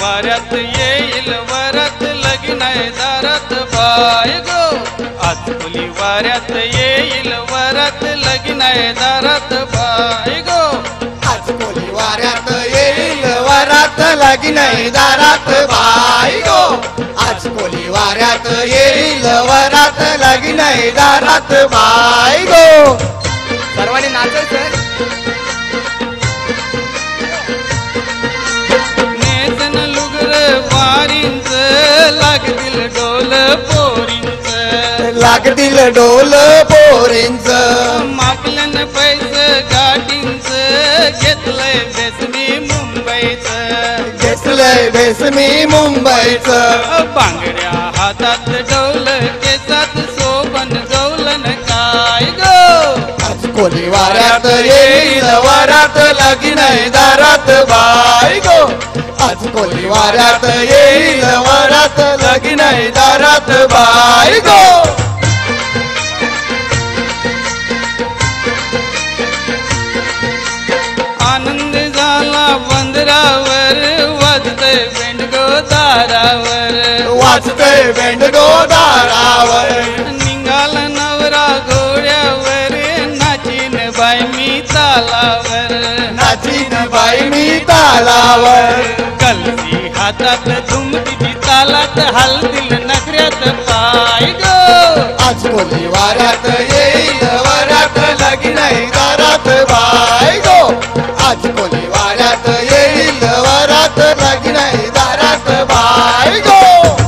वाऱ्यात येईल वरात लगीन आहे दारात बाय गो. आज कोली वाऱ्यात येईल वरात लगीन आहे दारात बाय गो. आज कोली वाऱ्यात येईल वरात लगीन आहे दारात बाय गो. आज कोली वाऱ्यात येईल वरात लगीन आहे दारात बाय गो. सर्वांनी नाचायचं. नेसन लुगर वारींच लागतील डोल पोरींच. लागतील डोल पोरींच. मागलन पैसे गाडींच घेतलंय बेसमी मुंबईच. घेतलंय बेसमी मुंबईच. बांगड्या हातात डोल केसात सोबन गौलन काय गो. आज कोली वाऱ्यात येईल वरात लगीन आहे दारात बाय गो. आज कोली वाऱ्यात येईल वरात लगीन आहे दारात बाय गो. आनंद झाला बंदरावर वाजतय बेंडगो दारावर. वाजतय बेंडगो दारावर. निघाला नवरा घोड्यावर नाचीन बाई मी तालावर. नाचीन बाई मी तालावर. कलसी हातात धुमतीची तालात हलतील नखऱ्यात पाय गो. आज कोली वाऱ्यात येईल वरात लगीन आहे दारात बाय गो. आज कोली वाऱ्यात येईल वरात लगीन आहे दारात बाय गो.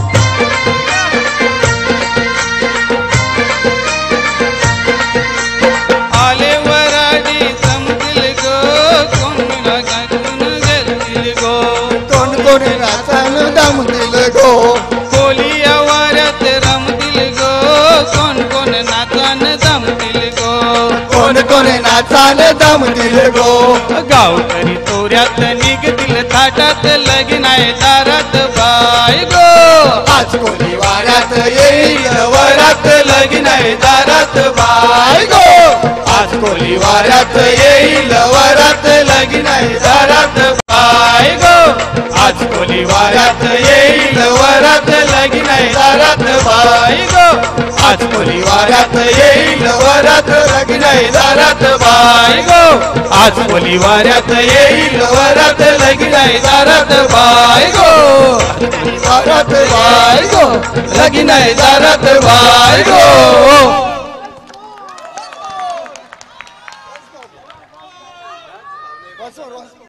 आले वराडी जमतील गो कोण गागून गेलतील गो. कोण कोण नाचन दमतील गो. कोली वाऱ्यात रमतील गो कोण कोण नाचन जमतील गो. कोण कोण नाचन दमतील गो. गावकरी तोऱ्यात निघतील थाटात लगीन आहे दारात बाय गो. आज कोली वाऱ्यात येईल वरात लगीन आहे दारात बाय गो. आज कोली वाऱ्यात येईल वरात लगीन आहे दारात बाय गो. आज कोली वाऱ्यात येईल वरात लगीन आहे दारात बाय गो. आज कोली वाऱ्यात येईल वरात लगीन आहे दारात बाय गो. आज कोली वाऱ्यात येईल वरात लगीन आहे दारात बाय गो. दारात बाय गो. लगीन आहे दारात बाय गो.